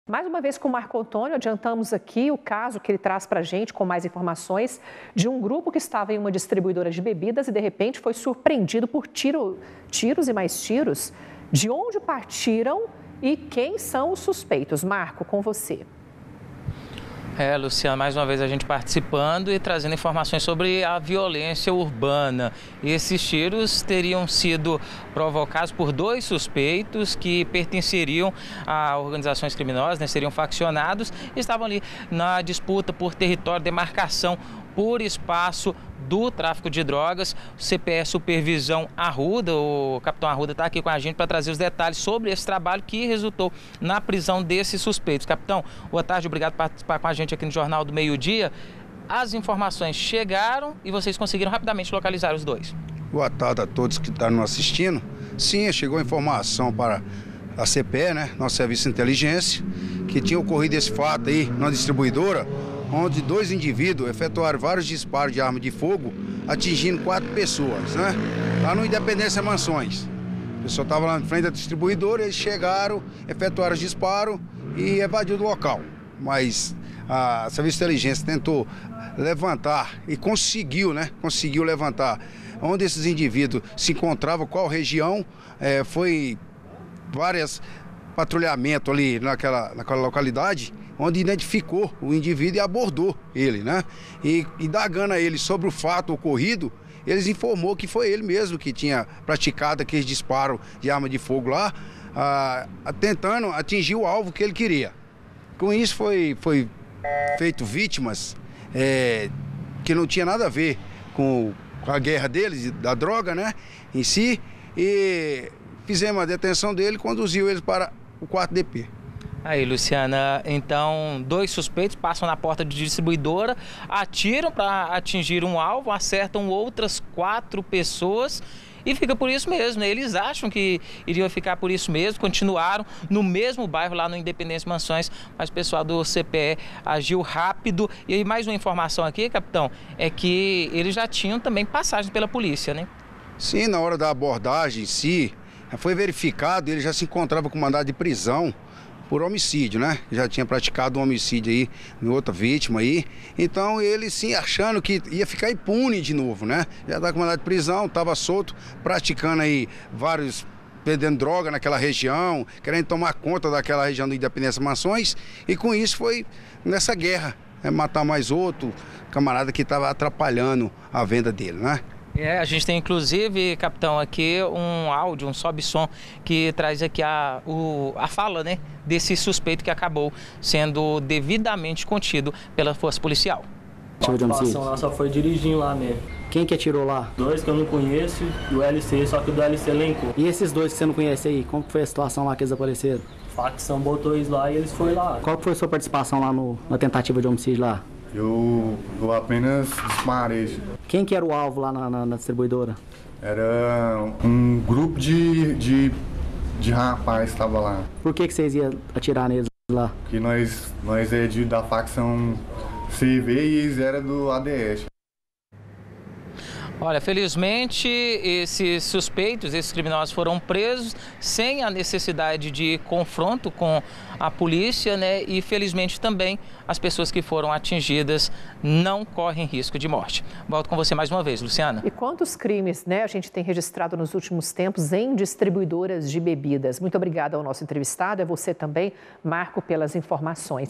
Mais uma vez com o Marco Antônio, adiantamos aqui o caso que ele traz para a gente com mais informações de um grupo que estava em uma distribuidora de bebidas e de repente foi surpreendido por tiros e mais tiros. De onde partiram e quem são os suspeitos? Marco, com você. Luciana, mais uma vez a gente participando e trazendo informações sobre a violência urbana. Esses tiros teriam sido provocados por dois suspeitos que pertenceriam a organizações criminosas, né, seriam faccionados e estavam ali na disputa por território, demarcação por espaço do tráfico de drogas. O CPE Supervisão Arruda, o capitão Arruda está aqui com a gente para trazer os detalhes sobre esse trabalho que resultou na prisão desses suspeitos. Capitão, boa tarde, obrigado por participar com a gente aqui no Jornal do Meio-Dia. As informações chegaram e vocês conseguiram rapidamente localizar os dois. Boa tarde a todos que estão nos assistindo. Sim, chegou a informação para a CPE, né, nosso Serviço de Inteligência, que tinha ocorrido esse fato aí na distribuidora, onde dois indivíduos efetuaram vários disparos de arma de fogo, atingindo 4 pessoas, né? Lá no Independência Mansões. O pessoal estava lá na frente da distribuidora, eles chegaram, efetuaram os disparos e evadiu do local. Mas a Serviço de Inteligência tentou levantar e conseguiu, né? Conseguiu levantar onde esses indivíduos se encontravam, qual região, foi vários patrulhamento ali naquela localidade, onde identificou o indivíduo e abordou ele, né? E indagando a ele sobre o fato ocorrido, eles informou que foi ele mesmo que tinha praticado aqueles disparos de arma de fogo lá, tentando atingir o alvo que ele queria. Com isso foi feito vítimas que não tinha nada a ver com a guerra deles, da droga, né, em si, e fizemos a detenção dele e conduziu eles para o 4DP. Aí, Luciana, então, dois suspeitos passam na porta de distribuidora, atiram para atingir um alvo, acertam outras 4 pessoas e fica por isso mesmo, né? Eles acham que iriam ficar por isso mesmo, continuaram no mesmo bairro lá no Independência Mansões, mas o pessoal do CPE agiu rápido. E mais uma informação aqui, capitão, é que eles já tinham também passagem pela polícia, né? Sim, na hora da abordagem em si, foi verificado, ele já se encontrava com mandado de prisão por homicídio, né? Já tinha praticado um homicídio aí em outra vítima aí. Então ele sim achando que ia ficar impune de novo, né? Já estava com mandado de prisão, estava solto, praticando aí vários, vendendo droga naquela região, querendo tomar conta daquela região do Independência Mansões. E com isso foi nessa guerra, matar mais outro camarada que estava atrapalhando a venda dele, né? A gente tem inclusive, capitão, aqui um áudio, um sobe-som que traz aqui a fala, né, desse suspeito que acabou sendo devidamente contido pela força policial. A participação lá só foi dirigindo lá mesmo. Quem que atirou lá? 2 que eu não conheço e o LC, só que o do LC elencou. E esses 2 que você não conhece aí, como foi a situação lá que eles apareceram? Facção botou eles lá e eles foram lá. Qual foi a sua participação lá na tentativa de homicídio lá? Eu apenas disparei. Quem que era o alvo lá na distribuidora? Era um grupo de rapaz que estava lá. Por que vocês iam atirar neles lá? Que nós da facção CV e eles eram do ADS. Olha, felizmente esses suspeitos, esses criminosos foram presos sem a necessidade de confronto com a polícia, né? E felizmente também as pessoas que foram atingidas não correm risco de morte. Volto com você mais uma vez, Luciana. E quantos crimes, né, a gente tem registrado nos últimos tempos em distribuidoras de bebidas? Muito obrigada ao nosso entrevistado, é você também, Marco, pelas informações.